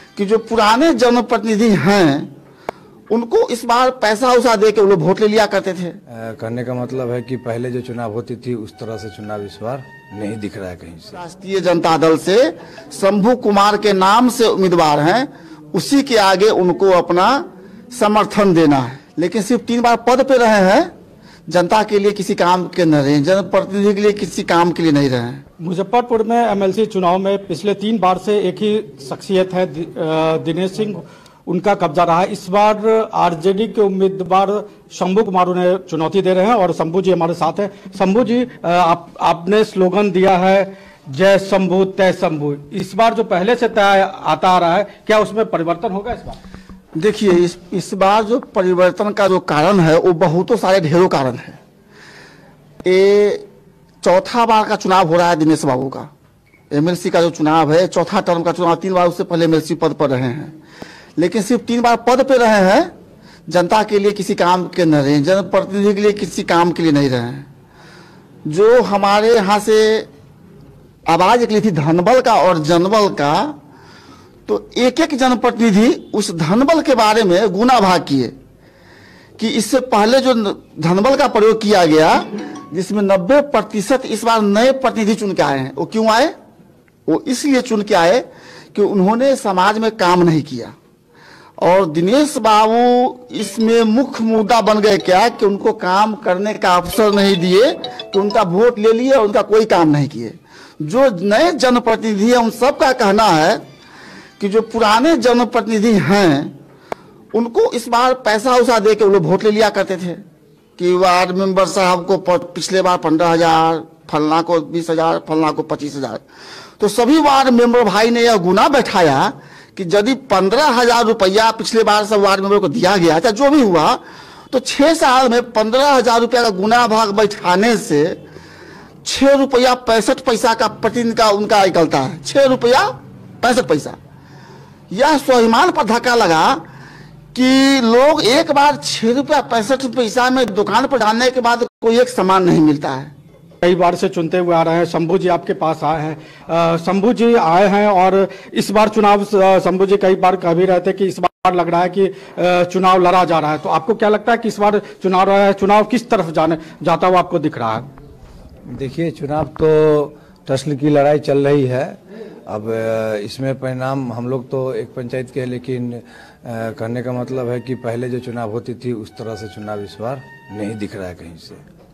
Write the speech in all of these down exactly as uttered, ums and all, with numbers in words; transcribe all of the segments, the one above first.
कि जो पुराने जनप्रतिनिधि हैं उनको इस बार पैसा उसा दे के वो लोग वोट ले लिया करते थे। कहने का मतलब है कि पहले जो चुनाव होती थी उस तरह से चुनाव इस बार नहीं दिख रहा है कहीं से। राष्ट्रीय जनता दल से शंभू कुमार के नाम से उम्मीदवार हैं, उसी के आगे उनको अपना समर्थन देना है। लेकिन सिर्फ तीन बार पद पे रहे हैं, जनता के लिए किसी काम के न रहे, जनप्रतिनिधि के लिए किसी काम के लिए नहीं रहे। मुजफ्फरपुर में एमएलसी चुनाव में पिछले तीन बार से एक ही शख्सियत है, दिनेश सिंह, उनका कब्जा रहा है। इस बार आरजेडी के उम्मीदवार शंभू कुमार उन्हें चुनौती दे रहे हैं और शंभू जी हमारे साथ हैं। शंभू जी, आप आपने स्लोगन दिया है जय शंभू तय शंभू। इस बार जो पहले से तय आता आ रहा है, क्या उसमें परिवर्तन होगा इस बार? देखिए, इस इस बार जो परिवर्तन का जो कारण है वो बहुतों सारे ढेरों कारण है। ये चौथा बार का चुनाव हो रहा है दिनेश बाबू का। एमएलसी का जो चुनाव है चौथा टर्म का चुनाव, तीन बार उससे पहले एमएलसी पद पर रहे हैं, लेकिन सिर्फ तीन बार पद पे रहे हैं, जनता के लिए किसी काम के न रहे, जनप्रतिनिधि के लिए किसी काम के लिए नहीं रहे। जो हमारे यहाँ से आवाज निकली थी धनबल का और जनबल का, तो एक एक जनप्रतिनिधि उस धनबल के बारे में गुना भाग किए कि इससे पहले जो धनबल का प्रयोग किया गया जिसमें नब्बे प्रतिशत इस बार नए प्रतिनिधि चुन के आए हैं। वो क्यों आए? वो इसलिए चुन के आए कि उन्होंने समाज में काम नहीं किया। और दिनेश बाबू इसमें मुख्य मुद्दा बन गए क्या कि उनको काम करने का अवसर नहीं दिए, कि उनका वोट ले लिए और उनका कोई काम नहीं किए। जो नए जनप्रतिनिधि हैं उन सबका कहना है कि जो पुराने जनप्रतिनिधि हैं उनको इस बार पैसा उसा दे के वो लोग वोट ले लिया करते थे कि वार्ड मेंबर साहब को पिछले बार पंद्रह हजार, फलना को बीस हजार, फलना को पच्चीस हजार। तो सभी वार्ड मेंबर भाई ने यह गुना बैठाया कि यदि पंद्रह हजार रुपया पिछले बार सब वार्ड मेंबर को दिया गया, चाहे जो भी हुआ, तो छह साल में पंद्रह हजार रुपया का गुना भाग बैठाने से छह रुपया पैंसठ पैसा का प्रतिदिन का उनका निकलता है। छह रुपया पैंसठ पैसा। यह स्वाभिमान पर धक्का लगा कि लोग एक बार छह रुपया पैंसठ पैसा में दुकान पर डालने के बाद कोई एक सामान नहीं मिलता है। कई बार से चुनते हुए आ रहे हैं। शंभू जी आपके पास आए हैं। शंभू जी आए हैं और इस बार चुनाव, शंभू जी कई बार कह भी रहे थे कि इस बार लग रहा है कि चुनाव लड़ा जा रहा है, तो आपको क्या लगता है कि इस बार चुनाव रहा है, चुनाव किस तरफ जाने जाता हुआ आपको दिख रहा है? देखिए, चुनाव तो टस्ल की लड़ाई चल रही है। अब इसमें परिणाम हम लोग तो एक पंचायत के हैं, लेकिन कहने का मतलब है कि पहले जो चुनाव होती थी उस तरह से चुनाव इस बार नहीं दिख रहा है कहीं से।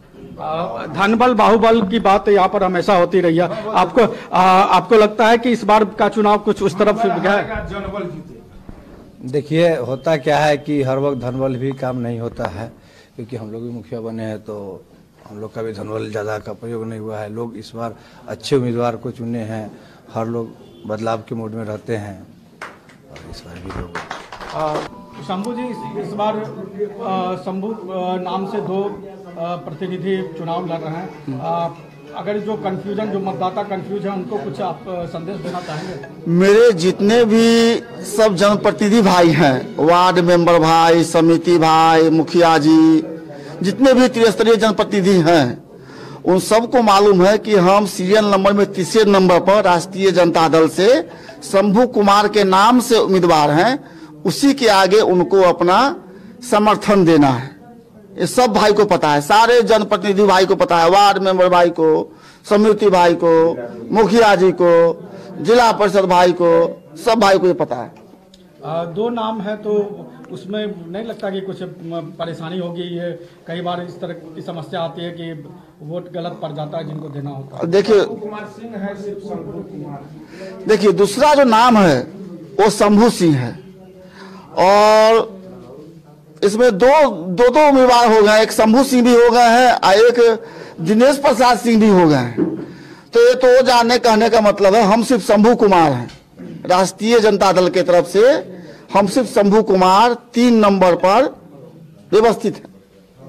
धनबल बाहुबल की बात यहाँ पर हमेशा होती रही है। आपको आ, आपको लगता है कि इस बार का चुनाव कुछ उस तरफ से गया है? देखिए, होता क्या है कि हर वक्त धनबल भी काम नहीं होता है, क्योंकि हम लोग भी मुखिया बने हैं तो हम लोग का भी धनबल ज़्यादा का प्रयोग नहीं हुआ है। लोग इस बार अच्छे उम्मीदवार को चुने हैं, हर लोग बदलाव के मूड में रहते हैं और इस बार भी लोग। शंभू जी, इस बार शंभू नाम से दो प्रतिनिधि चुनाव लड़ रहे हैं। आ, अगर जो कंफ्यूजन, जो मतदाता कंफ्यूज है, उनको कुछ आप संदेश देना चाहेंगे? मेरे जितने भी सब जनप्रतिनिधि भाई हैं, वार्ड मेंबर भाई, समिति भाई, मुखिया जी, जितने भी त्रिस्तरीय जनप्रतिनिधि हैं, उन सबको मालूम है कि हम सीरियल नंबर में तीसरे नंबर पर राष्ट्रीय जनता दल से शंभू कुमार के नाम से उम्मीदवार हैं, उसी के आगे उनको अपना समर्थन देना है। ये सब भाई को पता है, सारे जनप्रतिनिधि भाई को पता है, वार्ड मेंबर भाई को, समिति भाई को, मुखिया जी को, जिला परिषद भाई को, सब भाई को ये पता है। आ, दो नाम है तो उसमें नहीं लगता कि कुछ परेशानी होगी? ये कई बार इस तरह की समस्या आती है कि वोट गलत पड़ जाता है जिनको देना होता है। देखिए, देखिए दूसरा जो नाम है वो शंभू सिंह है और इसमें दो दो दो उम्मीदवार हो गए, एक शंभू सिंह भी हो गए हैं और एक दिनेश प्रसाद सिंह भी हो गए हैं। तो ये तो जानने कहने का मतलब है हम सिर्फ शंभू कुमार हैं, राष्ट्रीय जनता दल की तरफ से हम सिर्फ शंभू कुमार तीन नंबर पर व्यवस्थित है।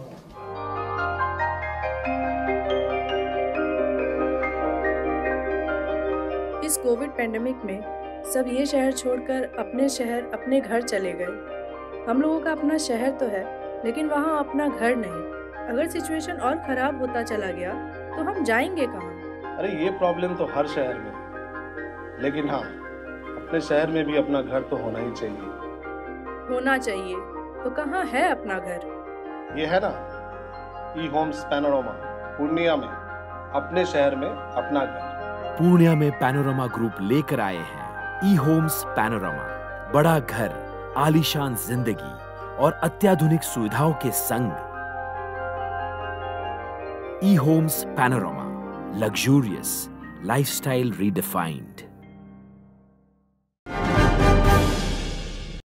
इस कोविड पैंडेमिक में सब ये शहर छोड़कर अपने शहर, अपने घर चले गए। हम लोगों का अपना शहर तो है, लेकिन वहाँ अपना घर नहीं। अगर सिचुएशन और खराब होता चला गया तो हम जाएंगे कहाँ? अरे ये प्रॉब्लम तो हर शहर में, लेकिन हाँ, अपने शहर में भी अपना घर तो होना ही चाहिए। होना चाहिए तो कहाँ है अपना घर? ये है ना, ई होम्स पैनोरमा, पूर्णिया में, अपने शहर में अपना घर। पूर्णिया में पैनोरमा ग्रुप लेकर आए हैं ई होम्स पैनोरमा। बड़ा घर, आलीशान जिंदगी और अत्याधुनिक सुविधाओं के संग। E homes panorama, luxurious lifestyle redefined.